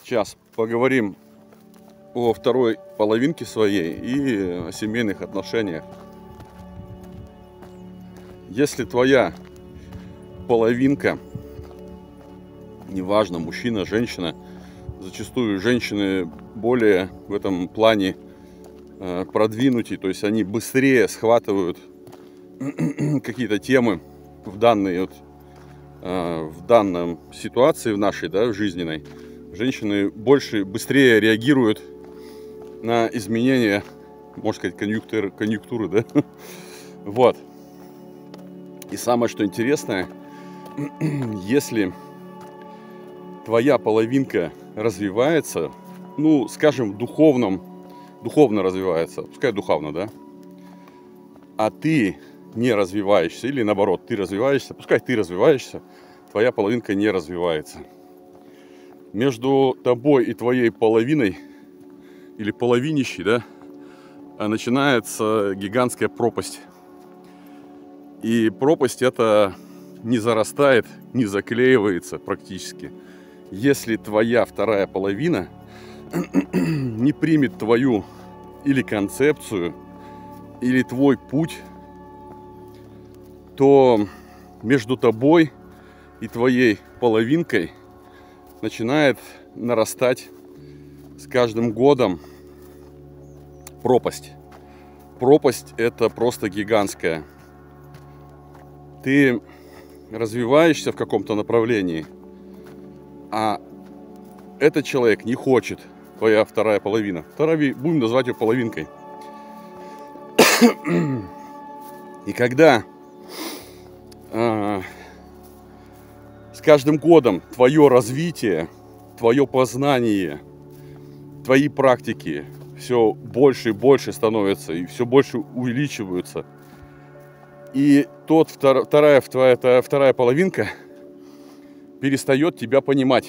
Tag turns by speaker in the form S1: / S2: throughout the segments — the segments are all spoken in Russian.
S1: Сейчас поговорим о второй половинке своей и о семейных отношениях. Если твоя половинка, неважно, мужчина, женщина, зачастую женщины более в этом плане продвинутые, то есть они быстрее схватывают какие-то темы в данной ситуации, в нашей, да, жизненной. Женщины быстрее реагируют на изменения, можно сказать, конъюнктуры, да? Вот. И самое, что интересное, если твоя половинка развивается, ну, скажем, духовно развивается, пускай духовно, да, а ты не развиваешься, или наоборот, ты развиваешься, пускай ты развиваешься, твоя половинка не развивается. Между тобой и твоей половиной, или половинищей, да, начинается гигантская пропасть. И пропасть эта не зарастает, не заклеивается практически, если твоя вторая половина не примет твою или концепцию, или твой путь, то между тобой и твоей половинкой начинает нарастать с каждым годом пропасть. Пропасть это просто гигантская. Ты развиваешься в каком-то направлении, а этот человек не хочет, твоя вторая половина. Будем называть ее половинкой. И когда с каждым годом твое развитие, твое познание, твои практики все больше и больше становятся, и все больше увеличиваются, и твоя вторая половинка перестает тебя понимать.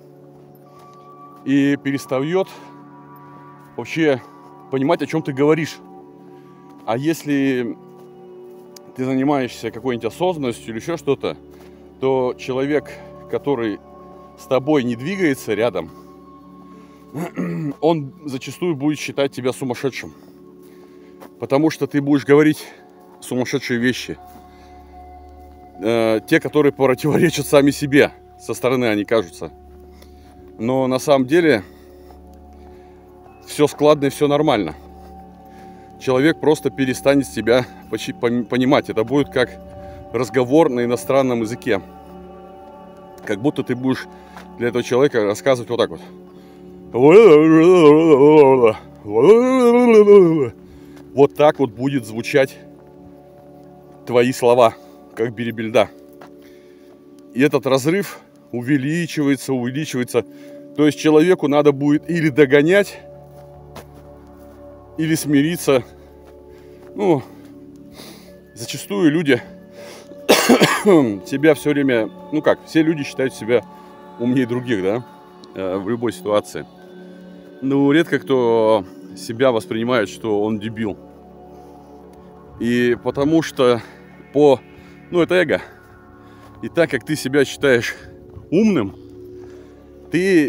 S1: И перестает вообще понимать, о чем ты говоришь. А если ты занимаешься какой-нибудь осознанностью или еще что-то, то человек, который с тобой не двигается рядом, он зачастую будет считать тебя сумасшедшим. Потому что ты будешь говорить сумасшедшие вещи. Те, которые противоречат сами себе. Со стороны они кажутся. Но на самом деле все складно и все нормально. Человек просто перестанет тебя понимать. Это будет как разговор на иностранном языке. Как будто ты будешь для этого человека рассказывать вот так вот. Вот так вот будет звучать твои слова, как бирибельда. И этот разрыв увеличивается. То есть человеку надо будет или догонять, или смириться. Ну, зачастую люди себя все время, все люди считают себя умнее других, да, в любой ситуации. Но редко кто себя воспринимает, что он дебил. И потому что это эго. И так как ты себя считаешь умным, ты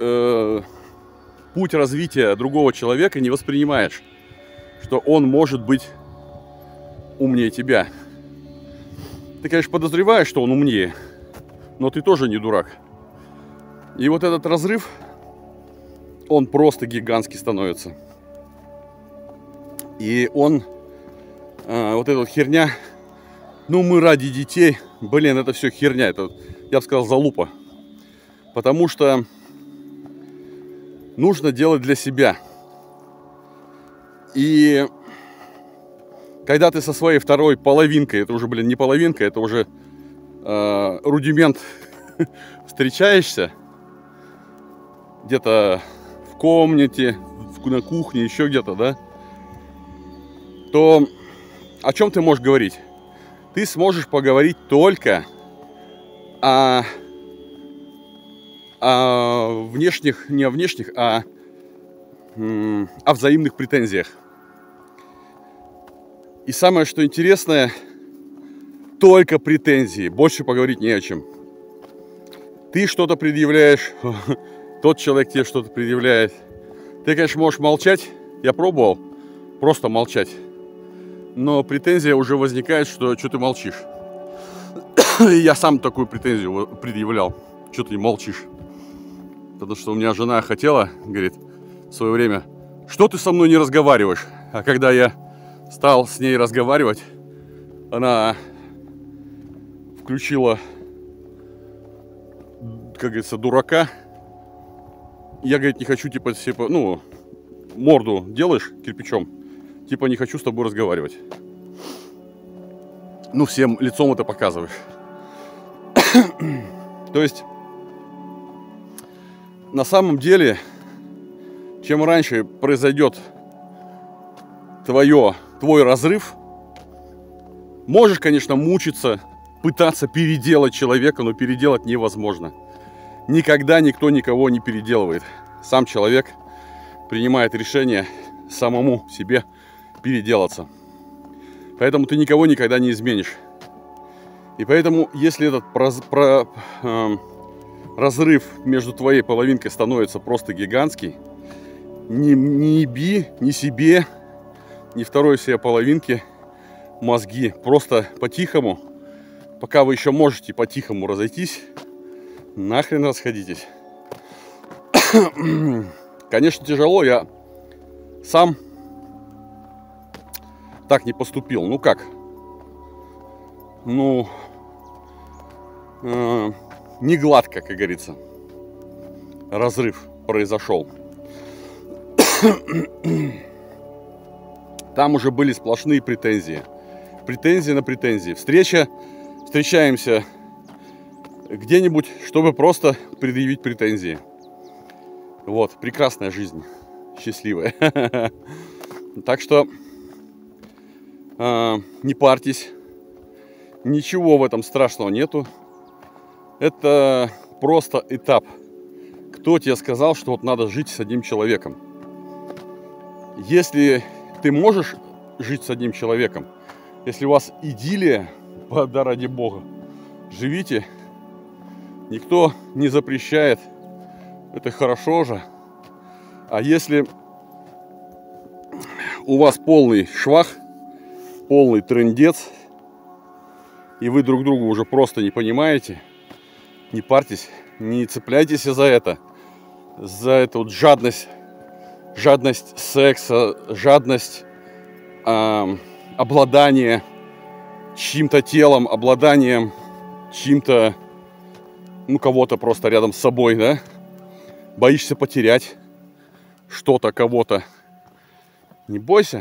S1: путь развития другого человека не воспринимаешь, что он может быть умнее тебя. Ты, конечно, подозреваешь, что он умнее, но ты тоже не дурак. И вот этот разрыв, он просто гигантский становится. И он, вот эта вот херня, мы ради детей, это все херня, это, я бы сказал, залупа. Потому что нужно делать для себя. И когда ты со своей второй половинкой, это уже, не половинка, это уже рудимент, встречаешься где-то в комнате, на кухне, еще где-то, да, то о чем ты можешь говорить? Ты сможешь поговорить только о внешних, не о внешних, а о взаимных претензиях. И самое, что интересное, только претензии, больше поговорить не о чем. Ты что-то предъявляешь, тот человек тебе что-то предъявляет. Ты, конечно, можешь молчать. Я пробовал просто молчать. Но претензия уже возникает, что ты молчишь. Я сам такую претензию предъявлял. Что ты молчишь? Потому что у меня жена хотела, говорит, в свое время, что ты со мной не разговариваешь? А когда я стал с ней разговаривать, она включила, как говорится, дурака. Я, говорит, не хочу, типа, ну, морду делаешь кирпичом, типа, не хочу с тобой разговаривать. Ну, всем лицом это показываешь. То есть, на самом деле, чем раньше произойдет твой разрыв, можешь, конечно, мучиться, пытаться переделать человека, но переделать невозможно. Никогда никто никого не переделывает. Сам человек принимает решение самому себе переделаться. Поэтому ты никого никогда не изменишь. И поэтому, если этот разрыв между твоей половинкой становится просто гигантский, не еби ни себе, ни второй себе половинке мозги. Просто по-тихому, пока вы еще можете по-тихому разойтись, нахрен расходитесь. Конечно, тяжело, я сам так не поступил. Ну как? Ну, не гладко, как говорится. Разрыв произошел. Там уже были сплошные претензии. Претензии на претензии. Встречаемся где-нибудь, чтобы просто предъявить претензии. Вот, прекрасная жизнь. Счастливая. Так что не парьтесь. Ничего в этом страшного нету. Это просто этап. Кто тебе сказал, что вот надо жить с одним человеком? Если ты можешь жить с одним человеком, если у вас идиллия, да ради Бога, живите. Никто не запрещает. Это хорошо же. А если у вас полный швах, полный трындец, и вы друг друга уже просто не понимаете, не парьтесь, не цепляйтесь за это вот жадность секса, жадность обладания чьим-то телом, обладанием чьим-то, ну, кого-то просто рядом с собой, да? Боишься потерять что-то, кого-то. Не бойся.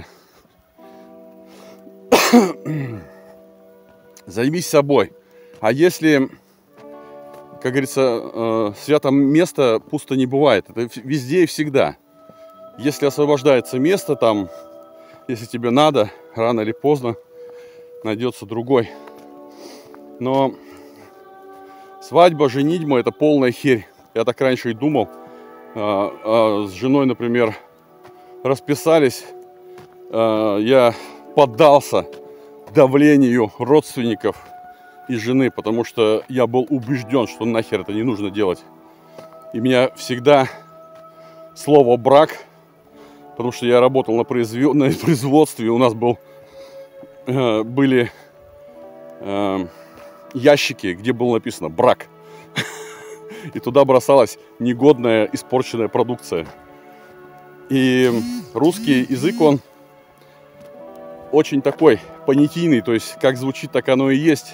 S1: Займись собой. А если, как говорится, свято место пусто не бывает. Это везде и всегда. Если освобождается место там, если тебе надо, рано или поздно найдется другой. Но свадьба, женитьба — это полная херь. Я так раньше и думал. С женой, например, расписались. Я поддался давлению родственников и жены, потому что я был убежден, что нахер это не нужно делать. И меня всегда слово «брак», потому что я работал на производстве, у нас были ящики, где было написано «брак». И туда бросалась негодная, испорченная продукция. И русский язык, он очень такой понятийный, то есть как звучит, так оно и есть.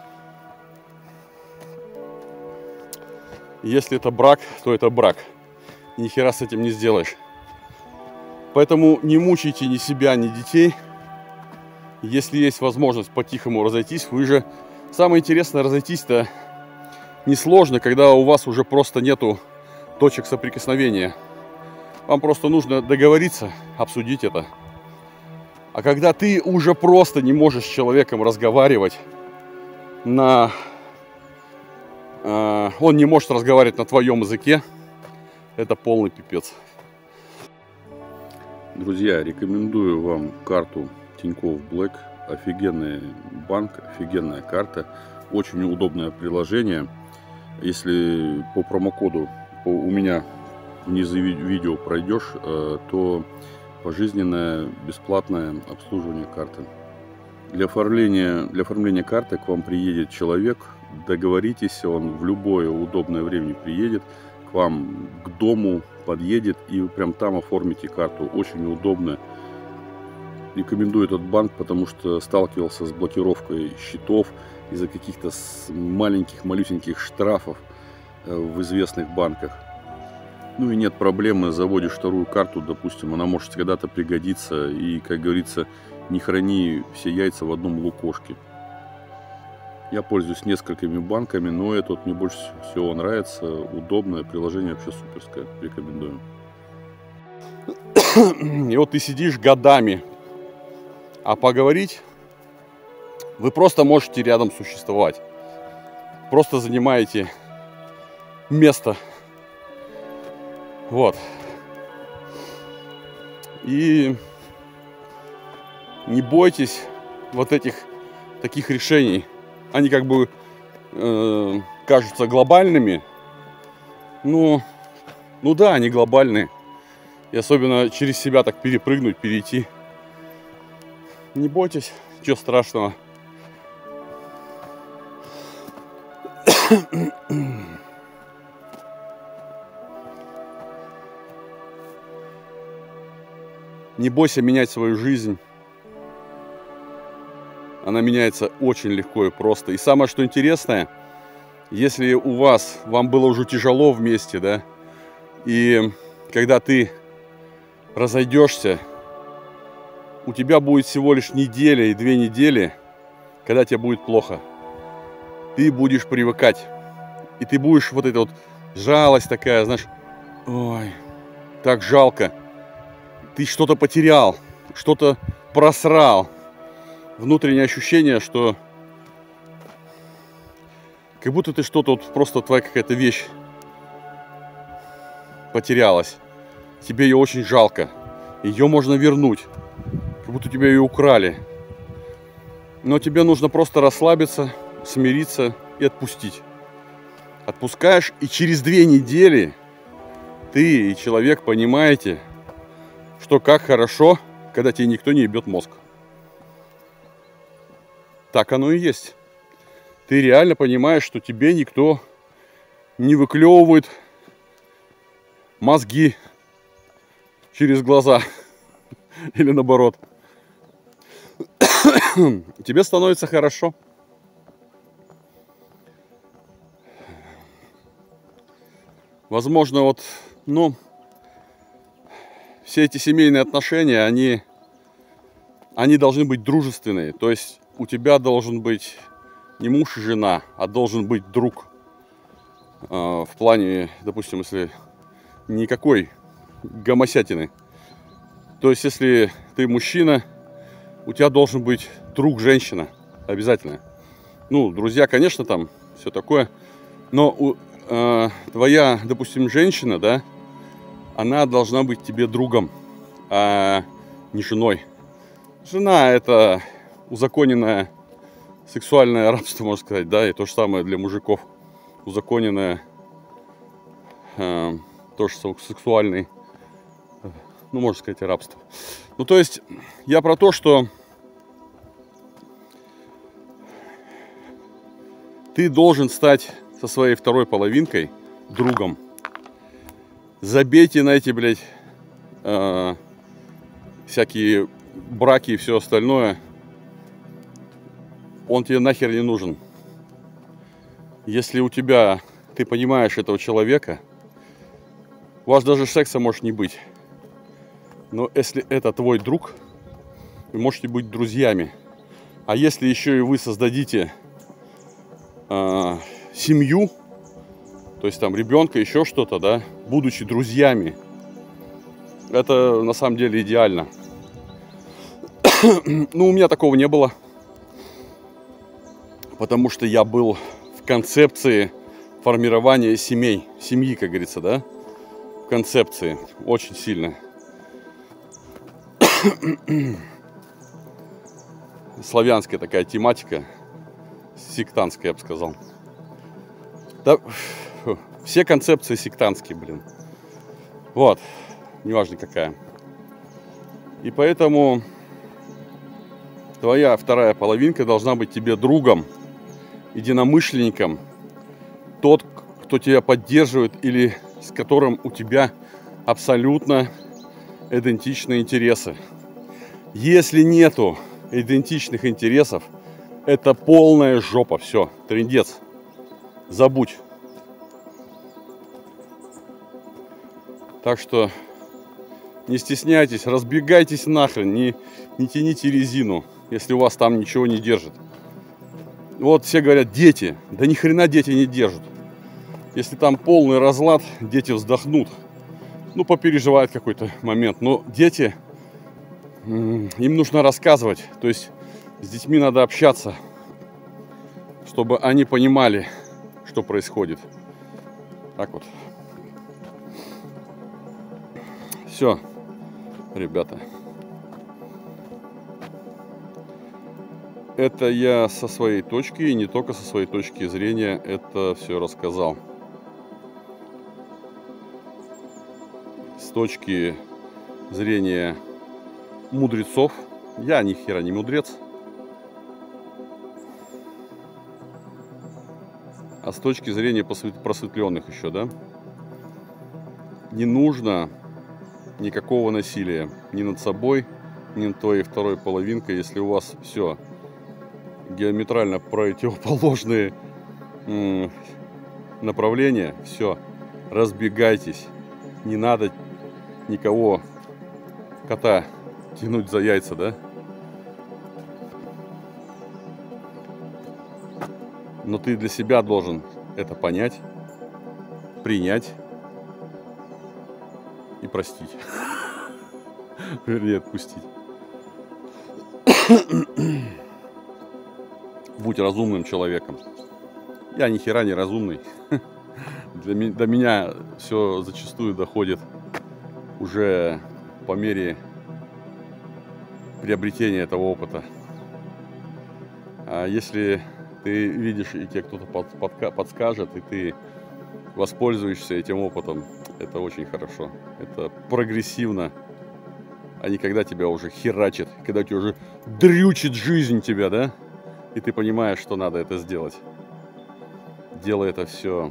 S1: Если это брак, то это брак. И ни хера с этим не сделаешь. Поэтому не мучайте ни себя, ни детей. Если есть возможность по-тихому разойтись, вы же... Самое интересное, разойтись-то несложно, когда у вас уже просто нету точек соприкосновения. Вам просто нужно договориться, обсудить это. А когда ты уже просто не можешь с человеком разговаривать он не может разговаривать на твоем языке, это полный пипец. Друзья, рекомендую вам карту Тинькофф Black. Офигенный банк, офигенная карта. Очень удобное приложение. Если по промокоду у меня внизу видео пройдешь, то пожизненное бесплатное обслуживание карты. Для оформления карты к вам приедет человек, договоритесь, он в любое удобное время приедет к вам, к дому подъедет и вы прям там оформите карту. Очень удобно. Рекомендую этот банк, потому что сталкивался с блокировкой счетов из-за каких-то малюсеньких штрафов в известных банках. Ну и нет проблемы, заводишь вторую карту, допустим, она может когда-то пригодиться. И, как говорится, не храни все яйца в одном лукошке. Я пользуюсь несколькими банками, но этот мне больше всего нравится. Удобное приложение, вообще суперское. Рекомендую. И вот ты сидишь годами, а поговорить вы просто можете рядом существовать. Просто занимаете место. Вот. И не бойтесь вот этих таких решений. Они как бы кажутся глобальными. Ну да, они глобальные. И особенно через себя так перепрыгнуть, перейти. Не бойтесь, ничего страшного. Не бойся менять свою жизнь. Она меняется очень легко и просто. И самое, что интересное, если вам было уже тяжело вместе, да, и когда ты разойдешься, у тебя будет всего лишь неделя и 2 недели, когда тебе будет плохо. Ты будешь привыкать. И ты будешь вот эта вот жалость такая, знаешь, ой, так жалко. Ты что-то потерял, что-то просрал. Внутреннее ощущение, что как будто ты что-то, вот просто твоя какая-то вещь потерялась. Тебе ее очень жалко. Ее можно вернуть. Как будто тебя ее украли. Но тебе нужно просто расслабиться, смириться и отпустить. Отпускаешь, и через 2 недели ты и человек понимаете, что как хорошо, когда тебе никто не ебет мозг. Так оно и есть. Ты реально понимаешь, что тебе никто не выклевывает мозги через глаза. Или наоборот. Тебе становится хорошо. Возможно, вот, все эти семейные отношения, они должны быть дружественные. То есть у тебя должен быть не муж и жена, а должен быть друг. В плане, допустим, если никакой гомосятины. То есть если ты мужчина, у тебя должен быть друг женщина. Обязательно. Друзья, конечно, там все такое. Но твоя, допустим, женщина, да, она должна быть тебе другом, а не женой. Жена — это узаконенное сексуальное рабство, можно сказать, да, и то же самое для мужиков. Узаконенное тоже сексуальный, можно сказать, рабство. То есть я про то, что ты должен стать со своей второй половинкой другом. Забейте на эти, всякие браки и все остальное. Он тебе нахер не нужен. Если ты понимаешь этого человека, у вас даже секса может не быть. Но если это твой друг, вы можете быть друзьями. А если еще и вы создадите семью, то есть там ребенка, еще что-то, да, будучи друзьями, это на самом деле идеально. У меня такого не было, потому что я был в концепции формирования семьи, как говорится, да, в концепции очень сильно. Славянская такая тематика, сектантская, я бы сказал. Да, Все концепции сектантские, блин. Вот. Неважно какая. И поэтому твоя вторая половинка должна быть тебе другом, единомышленником. Тот, кто тебя поддерживает или с которым у тебя абсолютно идентичные интересы. Если нету идентичных интересов, это полная жопа. Все, трындец. Забудь. Так что не стесняйтесь, разбегайтесь нахрен, не тяните резину, если у вас там ничего не держит. Вот все говорят, дети. Да ни хрена дети не держат. Если там полный разлад, дети вздохнут. Ну, попереживают какой-то момент. Но дети, им нужно рассказывать. То есть с детьми надо общаться, чтобы они понимали, что происходит. Так вот. Все, ребята. Это я со своей точки, и не только со своей точки зрения, это все рассказал. С точки зрения мудрецов, я ни хера не мудрец, а с точки зрения просветленных еще, да, не нужно никакого насилия ни над собой, ни над твоей второй половинкой, если у вас все геометрально противоположные направления, все, разбегайтесь, не надо никого кота тянуть за яйца, да? Но ты для себя должен это понять, принять и простить. Вернее, отпустить. Будь разумным человеком. Я ни хера не разумный. До меня все зачастую доходит уже по мере приобретения этого опыта. А если ты видишь, и тебе кто-то подскажет, и ты воспользуешься этим опытом, это очень хорошо. Это прогрессивно, а не когда тебя уже херачит, когда тебя уже дрючит жизнь тебя, да? И ты понимаешь, что надо это сделать. Делай это все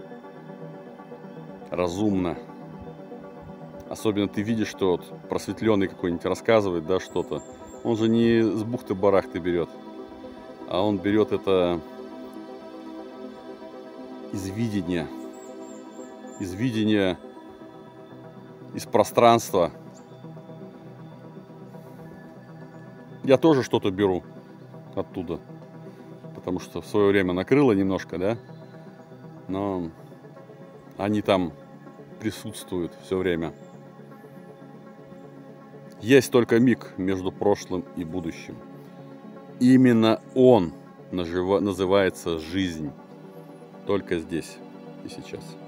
S1: разумно. Особенно ты видишь, что вот просветленный какой-нибудь рассказывает, да, что-то. Он же не с бухты-барахты берет, а он берет это из видения, из пространства. Я тоже что-то беру оттуда, потому что в свое время накрыло немножко, да, но они там присутствуют все время. Есть только миг между прошлым и будущим. Именно он называется жизнь. Только здесь и сейчас.